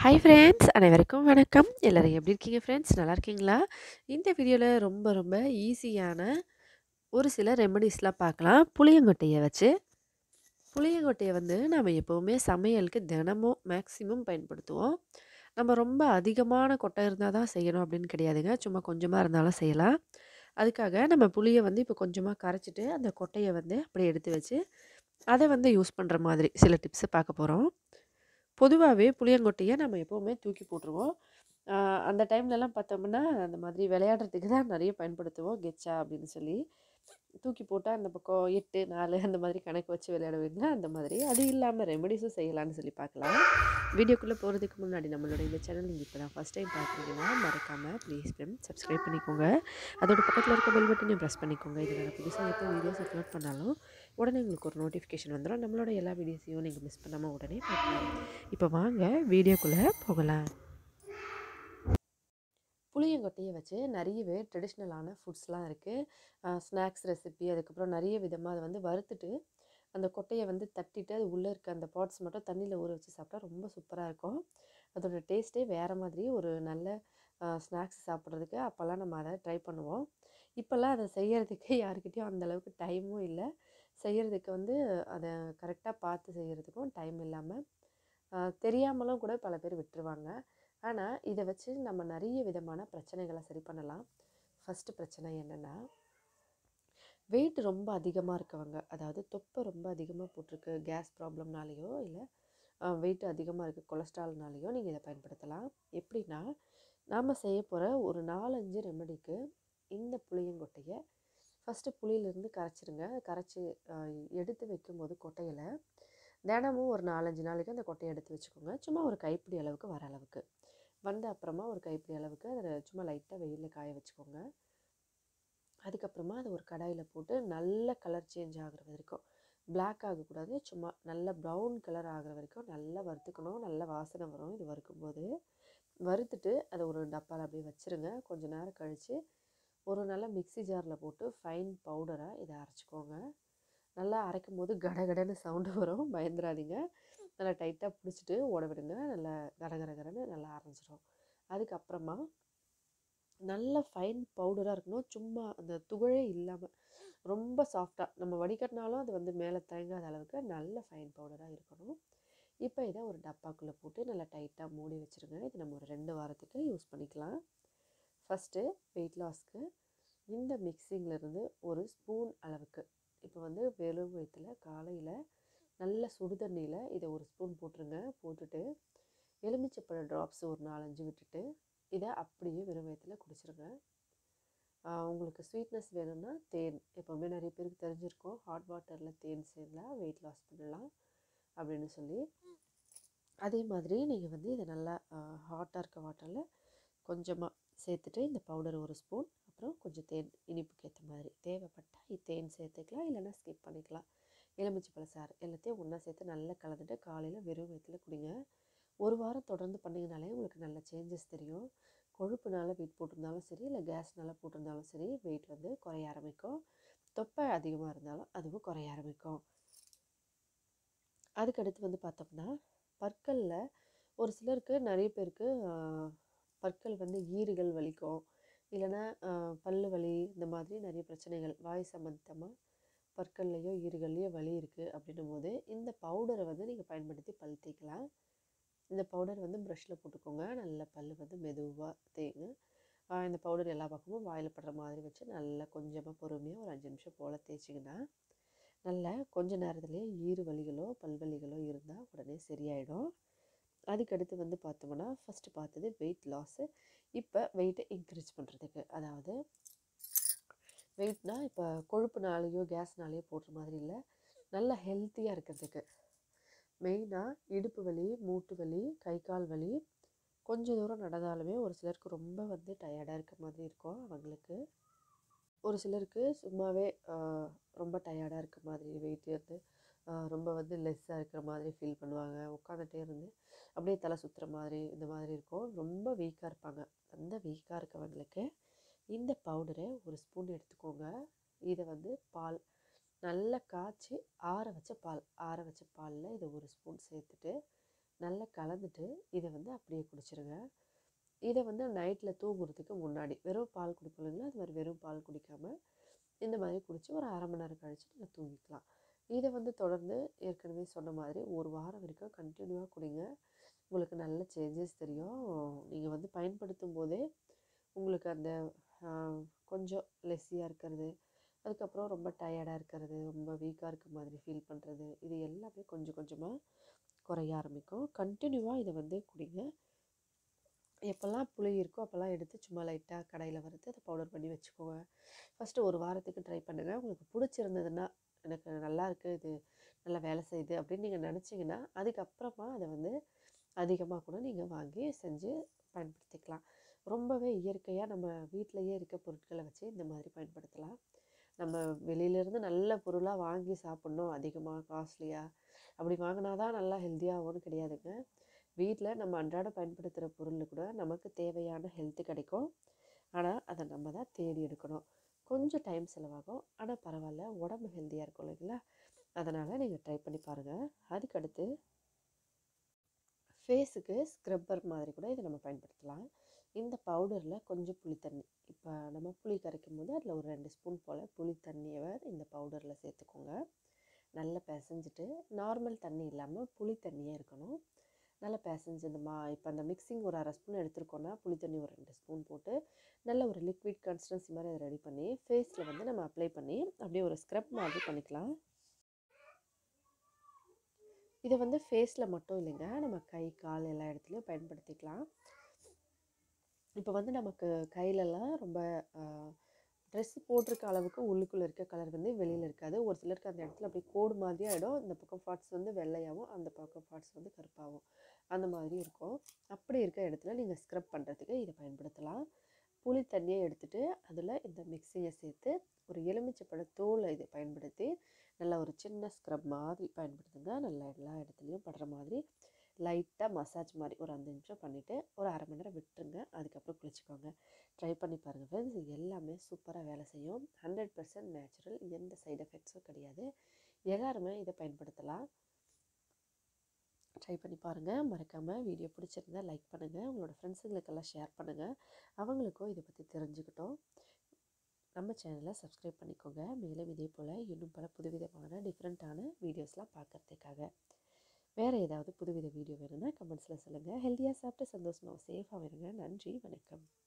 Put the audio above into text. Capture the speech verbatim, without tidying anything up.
Hi friends, அனைவருக்கும் வணக்கம். எல்லாரும் எப்படி இருக்கீங்க ஃப்ரெண்ட்ஸ்? நல்லா இருக்கீங்களா? இந்த வீடியோல ரொம்ப ரொம்ப ஈஸியான ஒரு சில ரெமெடிஸ்லாம் பார்க்கலாம். புளியங்கொட்டைய வச்சு. புளியங்கொட்டைய வந்து நம்ம எப்பவுமே சமையலுக்கு தினமும் மேக்ஸிமம் பயன்படுத்துவோம். நம்ம ரொம்ப அதிகமான கொட்டை இருந்தா தான் செய்யணும் அப்படின்னு கிடையாதுங்க. சும்மா கொஞ்சமா இருந்தாலும் செய்யலாம். அதுக்காக நம்ம புளிய வந்து இப்போ கொஞ்சமா கரைச்சிட்டு, அந்த கொட்டைய வந்து அப்படியே எடுத்து வச்சு, அத வந்து யூஸ் பண்ற மாதிரி சில டிப்ஸ பார்க்க போறோம். பொதுவாவே புளியங்கொட்டைய நம்ம எப்பவுமே தூக்கி போட்டுருவோம். அ அந்த டைம்லலாம் பார்த்தோம்னா, அந்த மாதிரி விளையாடுறதுக்கு தான் நெறைய பயன்படுத்துவோம். கெச்சா அப்படின்னு சொல்லி. தூக்கி போட்டா அந்த பக்கம் எட்டு, நாலு அந்த மாதிரி கணக்கு வச்சு விளையாடுவீங்களா, அந்த மாதிரி. அது இல்லாம ரெமெடிஸும் செய்யலான்னு சொல்லி பார்க்கலாம். வீடியோக்குள்ள போறதுக்கு முன்னாடி நம்மளோட இந்த சேனல் நீங்க இப்ப தான் ஃபர்ஸ்ட் டைம் பார்க்குறீங்கன்னா, மறக்காம ப்ளீஸ் ஃப்ரெண்ட் சப்ஸ்கிரைப் பண்ணிக்கோங்க. அதோட பக்கத்துல இருக்க பெல் பட்டனையும் பிரஸ் பண்ணிக்கோங்க. இதுல நான் புதுசா எப்போ வீடியோஸ் அப்லோட் பண்ணாலும், உடனே உங்களுக்கு ஒரு நோட்டிஃபிகேஷன் வந்துரும். நம்மளோட எல்லா வீடியோஸையும் நீங்க மிஸ் பண்ணாம உடனே பார்க்கலாம். இப்போ வாங்க வீடியோக்குள்ள போகலாம். புளியங்கொட்டைய வச்சு நிறையவே ட்ரெடிஷ்னலான ஃபுட்ஸ்லாம் இருக்குது. ஸ்நாக்ஸ் ரெசிபி, அதுக்கப்புறம் நிறைய விதமாக அதை வந்து வறுத்துட்டு அந்த கொட்டையை வந்து தட்டிட்டு அது உள்ளே இருக்க அந்த பார்ட்ஸ் மட்டும் தண்ணியில் ஊற வச்சு சாப்பிட்டா ரொம்ப சூப்பராக இருக்கும். அதோட டேஸ்ட்டே வேறு மாதிரி ஒரு நல்ல ஸ்நாக்ஸ் சாப்பிட்றதுக்கு அப்போல்லாம் நம்ம அதை ட்ரை பண்ணுவோம். இப்போல்லாம் அதை செய்கிறதுக்கு யாருக்கிட்டேயும் அந்தளவுக்கு டைமும் இல்லை. செய்கிறதுக்கு வந்து அதை கரெக்டாக பார்த்து செய்கிறதுக்கும் டைம் இல்லாமல் தெரியாமலும் கூட பல பேர் விட்டுருவாங்க. ஆனால் இதை வச்சு நம்ம நிறைய விதமான பிரச்சனைகளை சரி பண்ணலாம். ஃபஸ்ட்டு பிரச்சனை என்னென்னா, வெயிட் ரொம்ப அதிகமாக இருக்கவங்க, அதாவது தொப்பை ரொம்ப அதிகமாக போட்டிருக்கு, கேஸ் ப்ராப்ளம்னாலேயோ இல்லை வெயிட் அதிகமாக இருக்குது கொலஸ்ட்ரால்னாலேயோ நீங்கள் இதை பயன்படுத்தலாம். எப்படின்னா, நாம் செய்ய போகிற ஒரு நாலஞ்சு ரெமெடிக்கு இந்த புளியங்கொட்டையை ஃபஸ்ட்டு புளியிலேருந்து கரைச்சிருங்க. கரைச்சி எடுத்து வைக்கும்போது கொட்டையில் தினமும் ஒரு நாலஞ்சு நாளைக்கு அந்த கொட்டையை எடுத்து வச்சுக்கோங்க. சும்மா ஒரு கைப்பிடி அளவுக்கு வர அளவுக்கு வந்த அப்புறமா ஒரு கைப்பிடி அளவுக்கு அதை சும்மா லைட்டாக வெயிலில் காய வச்சுக்கோங்க. அதுக்கப்புறமா அதை ஒரு கடாயில் போட்டு நல்ல கலர் சேஞ்ச் ஆகிற வரைக்கும், பிளாக் ஆகக்கூடாது, சும்மா நல்ல ப்ரௌன் கலர் ஆகிற வரைக்கும் நல்லா வறுத்துக்கணும். நல்ல வாசனை வரும் இது வறுக்கும்போது. வறுத்துட்டு அதை ஒரு டப்பாவில் அப்படியே வச்சுருங்க. கொஞ்சம் நேரம் கழித்து ஒரு நல்ல மிக்சி ஜாரில் போட்டு ஃபைன் பவுடராக இதை அரைச்சிக்கோங்க. நல்லா அரைக்கும் போது கடகடன்னு சவுண்டு வரும், பயந்துடாதீங்க. நல்லா டைட்டாக பிடிச்சிட்டு ஓட விடுங்க. நல்லா கடகடகடன்னு நல்லா அரைஞ்சிரும். அதுக்கப்புறமா நல்ல ஃபைன் பவுடராக இருக்கணும். சும்மா அந்த துகளே இல்லாமல் ரொம்ப சாஃப்டாக நம்ம வடிகட்டினாலும் அது வந்து மேலே தயங்காத அளவுக்கு நல்ல ஃபைன் பவுடராக இருக்கணும். இப்போ இதை ஒரு டப்பாக்குள்ளே போட்டு நல்லா டைட்டாக மூடி வச்சுருங்க. இது நம்ம ஒரு ரெண்டு வாரத்துக்கு யூஸ் பண்ணிக்கலாம். ஃபஸ்ட்டு வெயிட் லாஸ்க்கு இந்த மிக்சிங்லேருந்து ஒரு ஸ்பூன் அளவுக்கு, இப்போ வந்து வெறும் வயிற்றில் காலையில் நல்ல சுடு தண்ணியில் இதை ஒரு ஸ்பூன் போட்டுருங்க. போட்டுட்டு எலுமிச்சப்பழ ட்ராப்ஸ் ஒரு நாலஞ்சு விட்டுட்டு இதை அப்படியே வெறும் வயிற்றில் குடிச்சிருங்க. உங்களுக்கு ஸ்வீட்னஸ் வேணும்னா தேன், எப்போவுமே நிறைய பேருக்கு தெரிஞ்சிருக்கும், ஹாட் வாட்டரில் தேன் சேர்ந்தால் வெயிட் லாஸ் பண்ணலாம் அப்படின்னு சொல்லி. அதே மாதிரி நீங்கள் வந்து இதை நல்லா ஹாட்டாக இருக்க வாட்டரில் கொஞ்சமாக சேர்த்துட்டு இந்த பவுடர் ஒரு ஸ்பூன், அப்புறம் கொஞ்சம் தேன் இனிப்புக்கு ஏற்ற மாதிரி தேவைப்பட்டால் தேன் சேர்த்துக்கலாம், இல்லைன்னா ஸ்கிப் பண்ணிக்கலாம். எலுமிச்சப்பழ சாறு எல்லாத்தையும் ஒன்றா சேர்த்து நல்லா கலந்துட்டு காலையில் வெறும் வயிற்றில் குடிங்க. ஒரு வாரம் தொடர்ந்து பண்ணிங்கனாலே உங்களுக்கு நல்ல சேஞ்சஸ் தெரியும். கொழுப்புனால வெயிட் போட்டிருந்தாலும் சரி, இல்லை கேஸ்னால போட்டிருந்தாலும் சரி, வெயிட் வந்து குறைய ஆரம்பிக்கும். தொப்பை அதிகமாக இருந்தாலும் அதுவும் குறைய ஆரம்பிக்கும். அதுக்கடுத்து வந்து பார்த்தோம்னா, பற்களில் ஒரு சிலருக்கு நிறைய பேருக்கு பற்கள் வந்து ஈறுகள் வலிக்கும், இல்லைன்னா பல்லு வலி, இந்த மாதிரி நிறைய பிரச்சனைகள் வாய் சம்பந்தமாக பற்கள்லையோ ஈறுகள்லையோ வலி இருக்குது அப்படின்னும் போது இந்த பவுடரை வந்து நீங்கள் பயன்படுத்தி பல் தேய்க்கலாம். இந்த பவுடர் வந்து ப்ரஷ்ஷில் போட்டுக்கோங்க. நல்ல பல் வந்து மெதுவாக தேய்ங்க. இந்த பவுடர் எல்லா பக்கமும் வாயில் படுற மாதிரி வச்சு நல்லா கொஞ்சமாக பொறுமையாக ஒரு அஞ்சு நிமிஷம் போல் தேய்ச்சிங்கன்னா நல்லா கொஞ்ச நேரத்துலேயே ஈறு வலிகளோ பல்வலிகளோ இருந்தால் உடனே சரியாயிடும். அதுக்கடுத்து வந்து பார்த்தோம்னா, ஃபஸ்ட்டு பார்த்தது வெயிட் லாஸு. இப்போ வெயிட்டை இன்க்ரீஸ் பண்ணுறதுக்கு, அதாவது வெயிட்னால் இப்போ கொழுப்புனாலேயோ கேஸ்னாலேயோ போடுற மாதிரி இல்லை, நல்லா ஹெல்த்தியாக இருக்கிறதுக்கு. மெயினாக இடுப்பு வலி, மூட்டு வலி, கை கால் வலி, கொஞ்சம் தூரம் நடந்தாலுமே ஒரு சிலருக்கு ரொம்ப வந்து டயர்டாக இருக்க மாதிரி இருக்கும். அவங்களுக்கு ஒரு சிலருக்கு சும்மாவே ரொம்ப டயர்டாக இருக்க மாதிரி, வெயிட் வந்து ரொம்ப வந்து லெஸ்ஸாக இருக்கிற மாதிரி ஃபீல் பண்ணுவாங்க. உட்காந்துட்டே இருந்து அப்படியே தலை சுற்றுற மாதிரி இந்த மாதிரி இருக்கும். ரொம்ப வீக்காக இருப்பாங்க. அந்த வீக்காக இருக்கவங்களுக்கு இந்த பவுடரை ஒரு ஸ்பூன் எடுத்துக்கோங்க. இதை வந்து பால் நல்லா காய்ச்சி ஆற வச்ச பால் ஆற வச்ச பாலில் இதை ஒரு ஸ்பூன் சேர்த்துட்டு நல்லா கலந்துட்டு இதை வந்து அப்படியே குடிச்சிருங்க. இதை வந்து நைட்டில் தூங்குறதுக்கு முன்னாடி வெறும் பால் குடிப்போம் இல்லைங்களா, அது மாதிரி வெறும் பால் குடிக்காமல் இந்த மாதிரி குடித்து ஒரு அரை மணி நேரம் கழித்து நீங்கள் தூங்கிக்கலாம். இதை வந்து தொடர்ந்து ஏற்கனவே சொன்ன மாதிரி ஒரு வாரம் வரைக்கும் கண்டினியூவாக குடிங்க. உங்களுக்கு நல்ல சேஞ்சஸ் தெரியும். நீங்கள் வந்து பயன்படுத்தும் போதே உங்களுக்கு அந்த கொஞ்சம் லெஸ்ஸியாக இருக்கிறது, அதுக்கப்புறம் ரொம்ப டயர்டாக இருக்கிறது, ரொம்ப வீக்காக இருக்க மாதிரி ஃபீல் பண்ணுறது, இது எல்லாமே கொஞ்சம் கொஞ்சமாக குறைய ஆரம்பிக்கும். கண்டினியூவாக இதை வந்து குடிங்க. எப்போல்லாம் புளி இருக்கோ அப்போல்லாம் எடுத்து சும்மா லைட்டாக கடையில் வறுத்து அதை பவுடர் பண்ணி வச்சுக்கோங்க. ஃபஸ்ட்டு ஒரு வாரத்துக்கு ட்ரை பண்ணுங்கள். உங்களுக்கு பிடிச்சிருந்ததுன்னா, எனக்கு நல்லா இருக்குது, இது நல்லா வேலை செய்யுது அப்படின்னு நீங்கள் நினச்சிங்கன்னா அதுக்கப்புறமா அதை வந்து அதிகமாக கூட நீங்கள் வாங்கி செஞ்சு பயன்படுத்திக்கலாம். ரொம்பவே இயற்கையாக நம்ம வீட்டிலையே இருக்க பொருட்களை வச்சு இந்த மாதிரி பயன்படுத்தலாம். நம்ம வெளியிலேருந்து நல்ல பொருளாக வாங்கி சாப்பிட்ணும், அதிகமாக காஸ்ட்லியாக அப்படி வாங்கினா தான் நல்லா ஹெல்த்தியாகும்னு கிடையாதுங்க. வீட்டில் நம்ம அன்றாட பயன்படுத்துகிற பொருள் கூட நமக்கு தேவையான ஹெல்த்து கிடைக்கும். ஆனால் அதை நம்ம தான் தேடி எடுக்கணும். கொஞ்சம் டைம் செலவாகும், ஆனால் பரவாயில்ல, உடம்பு ஹெல்த்தியாக இருக்கும் இல்லைங்களா. அதனால் நீங்கள் ட்ரை பண்ணி பாருங்கள். அதுக்கடுத்து ஃபேஸுக்கு ஸ்க்ரப்பர் மாதிரி கூட இதை நம்ம பயன்படுத்தலாம். இந்த பவுடரில் கொஞ்சம் புளி தண்ணி, இப்போ நம்ம புளி கரைக்கும் போது அதில் ஒரு ரெண்டு ஸ்பூன் போல் புளி தண்ணியை இந்த பவுடரில் சேர்த்துக்கோங்க. நல்லா பிசைஞ்சிட்டு, நார்மல் தண்ணி இல்லாமல் புளி தண்ணியே இருக்கணும். நல்லா பிசைஞ்சு இந்த மா இப்போ அந்த மிக்சிங் ஒரு அரை ஸ்பூன் எடுத்துருக்கோன்னா புளி தண்ணி ஒரு ரெண்டு ஸ்பூன் போட்டு நல்ல ஒரு லிக்விட் கன்சிஸ்டன்சி மாதிரி அதை ரெடி பண்ணி ஃபேஸில் வந்து நம்ம அப்ளை பண்ணி அப்படியே ஒரு ஸ்க்ரப் மாதிரி பண்ணிக்கலாம். இதை வந்து ஃபேஸில் மட்டும் இல்லைங்க, நம்ம கை கால் எல்லா இடத்துலையும் பயன்படுத்திக்கலாம். இப்போ வந்து நமக்கு கையிலலாம் ரொம்ப ட்ரெஸ் போட்டிருக்க அளவுக்கு உள்ளுக்குள்ளே இருக்க கலர் வந்து வெளியில் இருக்காது. ஒரு சிலருக்கு அந்த இடத்துல அப்படியே கோடு மாதிரி ஆகிடும். இந்த பக்கம் பார்ட்ஸ் வந்து வெள்ளையாகவும் அந்த பக்கம் பார்ட்ஸ் வந்து கருப்பாகும், அந்த மாதிரி இருக்கும். அப்படி இருக்க இடத்துல நீங்கள் ஸ்க்ரப் பண்ணுறதுக்கு இதை பயன்படுத்தலாம். புளி தண்ணியை எடுத்துகிட்டு அதில் இந்த மிக்சியை சேர்த்து ஒரு எலுமிச்சைப்பழ தோலை இதை பயன்படுத்தி நல்லா ஒரு சின்ன ஸ்க்ரப் மாதிரி பயன்படுத்துங்க. நல்லா எல்லா இடத்துலையும் படுற மாதிரி லைட்டாக மசாஜ் மாதிரி ஒரு அஞ்சு நிமிஷம் பண்ணிவிட்டு ஒரு அரை மணி நேரம் விட்டுருங்க. அதுக்கப்புறம் குளிச்சுக்கோங்க. ட்ரை பண்ணி பாருங்கள் ஃப்ரெண்ட்ஸ். இது எல்லாமே சூப்பராக வேலை செய்யும். ஹண்ட்ரட் பர்சன்ட் நேச்சுரல், எந்த சைட் எஃபெக்ட்ஸும் கிடையாது. எல்லாருமே இதை பயன்படுத்தலாம். ட்ரை பண்ணி பாருங்கள். மறக்காமல் வீடியோ பிடிச்சிருந்தா லைக் பண்ணுங்கள், உங்களோட ஃப்ரெண்ட்ஸுங்களுக்கெல்லாம் ஷேர் பண்ணுங்கள், அவங்களுக்கும் இதை பற்றி தெரிஞ்சுக்கிட்டோம். நம்ம சேனலை சப்ஸ்கிரைப் பண்ணிக்கோங்க. மேலும் இதே போல் இன்னும் பல புதுவிதமான டிஃப்ரெண்ட்டான வீடியோஸ்லாம் பார்க்குறதுக்காக. வேறு ஏதாவது புதுவித வீடியோ வேணும்னா கமெண்ட்ஸில் சொல்லுங்கள். ஹெல்த்தியாக சாப்பிட்டு சந்தோஷமாக சேஃபாக இருங்க. நன்றி, வணக்கம்.